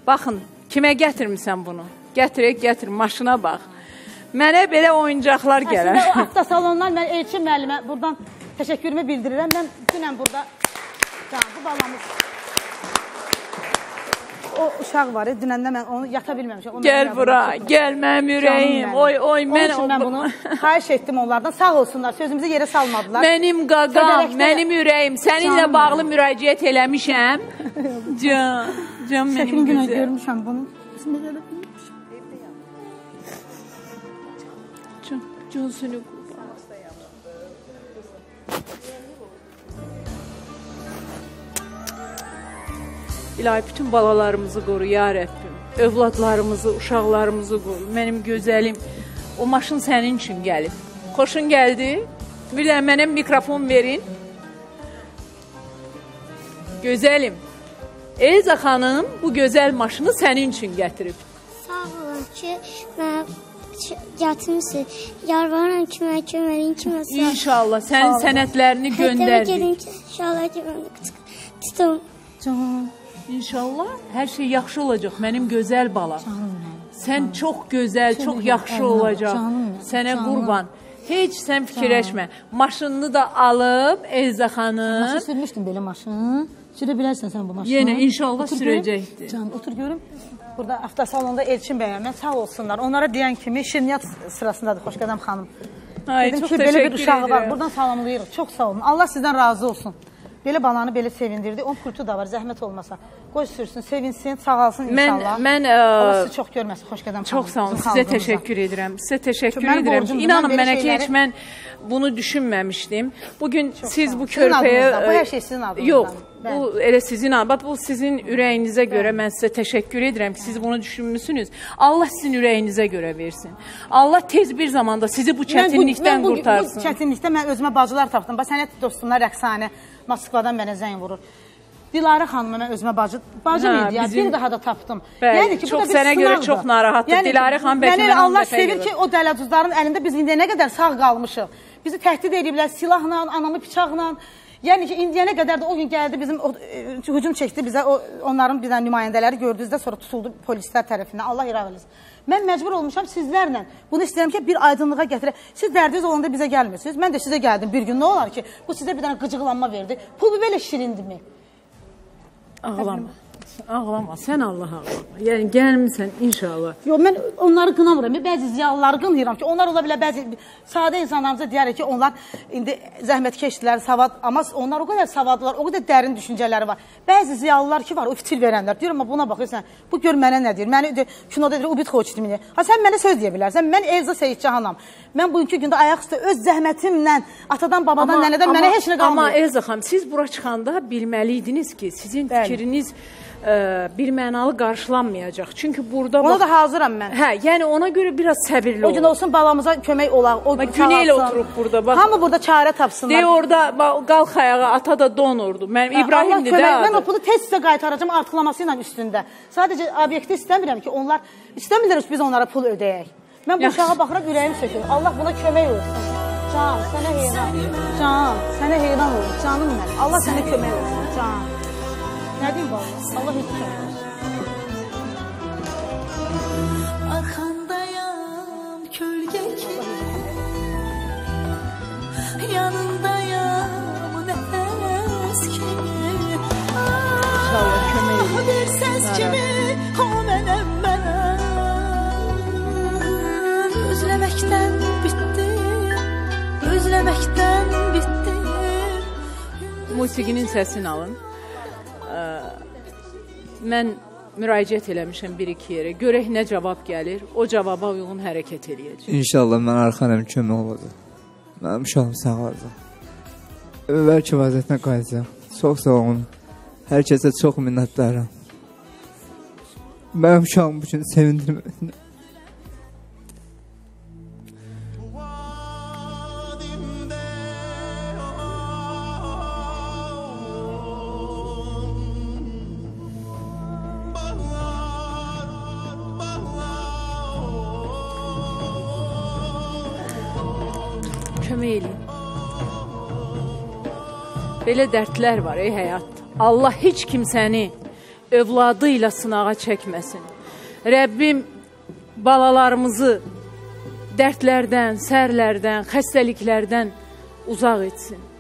Baxın, kimə gətirmirsən bunu? Gətir, maşına bax. Mənə belə oyuncaqlar gələr. Əslində o avtosalondan mən Elçin müəllimə buradan təşəkkürümü bildirirəm. Mən dünən burada bu balamız o uşaq var, dünəndə mən onu yata bilməmişəm. Gəl bura, gəl mənim ürəyim. Oy, mən bunu xahiş etdim onlardan. Sağ olsunlar, sözümüzü yerə salmadılar. Mənim qaqam, mənim ürəyim. Səninlə bağlı müraciət eləmişəm. Can mənim güzel. Görmüşəm bunu. Can seni İlahi, bütün balalarımızı qoru, ya Rəbbim. Övladlarımızı, uşaqlarımızı qoru. Mənim gözəlim, o maşın sənin üçün gəlib. Xoşun gəldi. Bir də mənə mikrofon verin. Gözəlim. Elza xanım bu gözəl maşını sənin üçün gətirib. Sağ olun ki, mən gətirmişsin. Yarvarıram ki, mən köməliyim ki, mən sağ. İnşallah, sənin sənətlərini göndərdik. Gedin ki, inşallah ki, mən tutum. Canım. İnşallah hər şey yaxşı olacaq, mənim gözəl balam. Sən çox gözəl, çox yaxşı olacaq. Sənə qurban. Heç sən fikirləşmə. Maşınını da alıb Elza xanım. Maşın sürmüşdün belə maşın. Sürə bilərsən sən bu maşını. Yenə inşallah sürəcəkdir. Canım, otur görüm. Burada avtosalonda Elçin bəyəm, sağ olsunlar. Onlara deyən kimi Şirniyyat sırasındadır Xoşqədəm xanım. Ay, çox təşəkkür belə bir uşağı var. Buradan salamlayırıq. Çox sağ olun. Allah sizdən razı olsun. Belə balanı belə sevindirdi. Onun pultu da var, zəhmət olmasa. Qoy sürsün, sevinsin, sağalsın inşallah. Allah sizi çox görməsin, Xoşqədəm xanım. Çox sağ olun, sizə təşəkkür edirəm. Sizə təşəkkür edirəm. İnanın mənə ki, heç mən bunu düşünməmişdim. Bugün siz bu körpəyə... Bu hər şey sizin adınızdan. Yox, bu elə sizin adınızdan. Bu sizin ürəyinizə görə mən sizə təşəkkür edirəm ki, siz bunu düşünmüsünüz. Allah sizin ürəyinizə görə versin. Allah tez bir zamanda sizi bu çətinlikdən qurtarsın. Bu çətinlikdə mən özümə bacılar tapdım. Sənət dostumlar Rəqsanə Moskvadan mənə zəng vurur. Dilarə xanıma mən özümə bacım idi ya, bir daha da tapdım. Bəli, çox sənə görə çox narahatdır. Dilarə xanım bəlkə mən Allah sevir ki, o dələduzların əlində biz indiyə nə qədər sağ qalmışıq. Bizi təhdid ediblər silahla, anamı bıçaqla. Yəni ki, indiyənə qədər də o gün gəldi, bizim hücum çəkdi bizə, onların bizdən nümayəndələri gördüyünüzdə sonra tutuldu polislər tərəfindən. Allah iraq eləsin. Mən məcbur olmuşam sizlərlə. Bunu istəyirəm ki, bir aydınlığa gətirək. Siz dərdiniz olanda bizə gəlmirsiniz. Mən də sizə gəldim bir gün. Nə olar ki, bu sizə bir dənə qıcıqlanma verdi. Pul belə şirindimi? Ağlama. Ağlama, sən Allah ağlama. Yəni, gəlmirsən inşallah. Yox, mən onları qınamıram. Bəzi ziyalıları qınayıram ki, onlar ola bilər, bəzi sadə insanlarımıza deyərək ki, onlar indi zəhmətkeşdilər, savad, amma onlar o qədər savadlılar, o qədər dərin düşüncələri var. Bəzi ziyalılar ki var, o fitil verənlər. Deyirəm, buna baxırsan, bu gör mənə nə deyir? Məni kinoda deyir, ubit xoçdimini. Ha, sən mənə söz deyə bilərsən. Mən Elza Seyidcahanam. Mən bugünkü gündə ayaq üstə öz zəhmətimlə, atadan, babadan, nənədən mənə heç nə qalmıyor. Amma Elza xanım, siz bura çıxanda bilməliydiniz ki, sizin fikriniz birmənalı qarşılanmayacaq. Çünki burada... Ona da hazıram mən. Hə, yəni ona görə biraz səbirli olun. O gün olsun balamıza kömək olaq. Güneylə oturub burada. Hamı burada çarə tapsınlar. Deyə orada qalx ayağa, ata da donurdu. Mənim İbrahimdir də adı. Mən o pulu tez sizə qaytaracam artıqlaması ilə üstündə. Sadəcə obyekti istəmirəm ki, onlar istəmirlər biz onlara pul ödəyək. Mən bu uşağa baxıram, ürəyim sökür. Allah buna kömək olsun. Can, sənə heyran. Can, sənə heyran olsun. Canım mənim. Allah sənə kömək olsun. Can. Nə deyim bu Allah? Allah heç kömək olsun. Arkandayam kölge kimi, yanındayam nefes kimi. Bir ses kimi o mənim özlemekten bitti, özlemekten bitti. Musiqinin səsini alın. Mən müraciət eləmişəm bir-iki yerə. Görək nə cavab gəlir, o cavaba uyğun hərəkət eləyəcək. İnşallah mən arxanəm kömək olacaq. Mənim uşağım sağ olacaq. Bəlkə vəziyyətinə qayıdacaq. Çox sağ olun. Hər kəsə çox minnətdarım. Mənim uşağım bu gün sevindirməsində. Kömək eləyin. Belə dərdlər var ey həyat. Allah heç kimsəni övladı ilə sınağa çəkməsin. Rəbbim balalarımızı dərdlərdən, sərlərdən, xəstəliklərdən uzaq etsin.